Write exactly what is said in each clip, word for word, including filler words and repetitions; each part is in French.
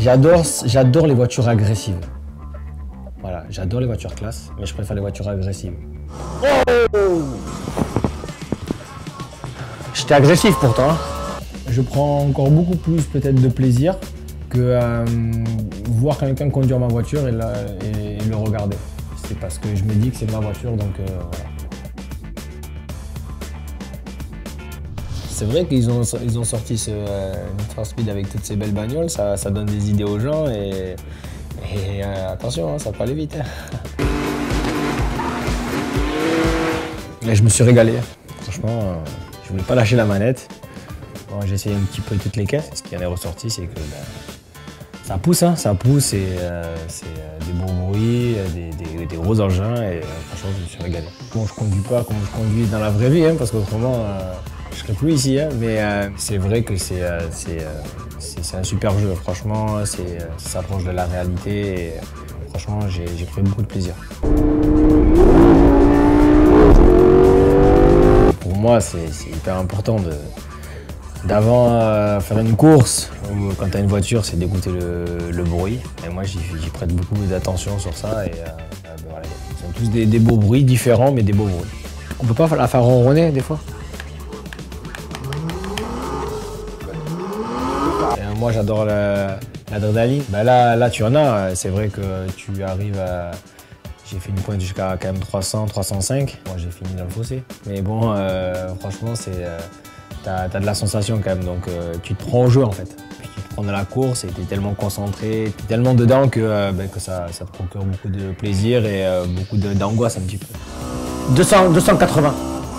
J'adore, j'adore les voitures agressives. Voilà, j'adore les voitures classe, mais je préfère les voitures agressives. Oh, j'étais agressif pourtant. Hein. Je prends encore beaucoup plus peut-être de plaisir que euh, voir quelqu'un conduire ma voiture et, la, et, et le regarder. C'est parce que je me dis que c'est ma voiture, donc euh, voilà. C'est vrai qu'ils ont, ils ont sorti ce euh, Need for Speed avec toutes ces belles bagnoles, ça, ça donne des idées aux gens et, et euh, attention, hein, ça peut aller vite. Hein. Et je me suis régalé, franchement, euh, je voulais pas lâcher la manette. Bon, j'ai essayé un petit peu toutes les caisses, ce qui en est ressorti, c'est que ben, ça pousse, hein, ça pousse et euh, c'est euh, des beaux bruits, des, des, des gros engins et euh, franchement je me suis régalé. Bon, je conduis pas comme je conduis dans la vraie vie, hein, parce qu'autrement euh, je serais plus ici, hein, mais euh, c'est vrai que c'est euh, euh, un super jeu, franchement, euh, ça s'approche de la réalité et euh, franchement j'ai pris beaucoup de plaisir. Pour moi c'est hyper important de d'avant euh, faire une course, où quand tu as une voiture, c'est d'écouter le, le bruit. Et moi, j'y prête beaucoup d'attention sur ça. Et, euh, ben voilà, ils sont tous des, des beaux bruits, différents, mais des beaux bruits. On peut pas la faire ronronner, des fois? Et moi, j'adore l'adrénaline. Ben là, là, tu en as. C'est vrai que tu arrives à... J'ai fait une pointe jusqu'à quand même trois cents, trois cent cinq. Moi, j'ai fini dans le fossé. Mais bon, euh, franchement, c'est... Euh, T'as as de la sensation quand même, donc euh, tu te prends au jeu en fait. Puis tu te prends dans la course et t'es tellement concentré, t'es tellement dedans que, euh, ben, que ça, ça te procure beaucoup de plaisir et euh, beaucoup d'angoisse un petit peu. deux cents, deux cent quatre-vingts.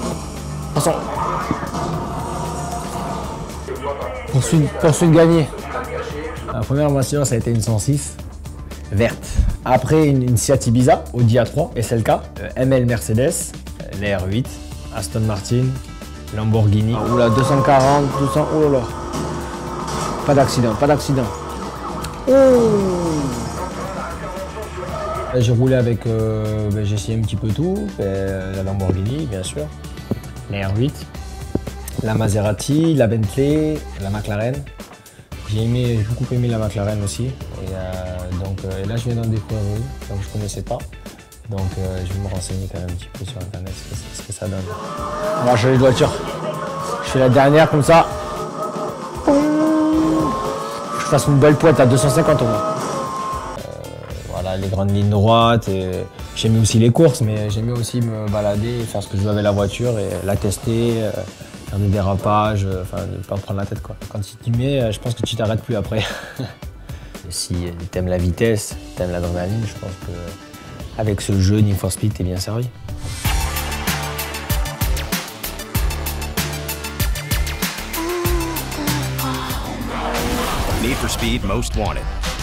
Poursuite, poursuite gagnée. La première voiture, ça a été une cent six, verte. Après, une, une Seat Ibiza, Audi A trois, S L K, euh, M L Mercedes, les R huit, Aston Martin, Lamborghini. Ah, oula, deux cent quarante, deux cents, oh là là. Pas d'accident, pas d'accident. Oh. J'ai roulé avec, euh, ben, j'ai essayé un petit peu tout. Ben, la Lamborghini, bien sûr, la R huit, la Maserati, la Bentley, la McLaren. J'ai aimé, j'ai beaucoup aimé la McLaren aussi. Et, euh, donc, euh, et là, je viens d'en découvrir une, donc je ne connaissais pas. Donc euh, je vais me renseigner quand même un petit peu sur internet ce que, ce que ça donne. On va changer de voiture. Je fais la dernière comme ça. Je fasse une belle pointe à deux cent cinquante au moins. Euh, voilà les grandes lignes droites. J'aimais aussi les courses, mais j'aimais aussi me balader, faire ce que je veux avec la voiture et la tester, euh, faire des dérapages, enfin euh, ne pas me prendre la tête quoi. Quand tu t'y mets, je pense que tu t'arrêtes plus après. Si tu aimes la vitesse, tu aimes l'adrénaline, je pense que avec ce jeu Need for Speed, t'es bien servi. Need for Speed Most Wanted.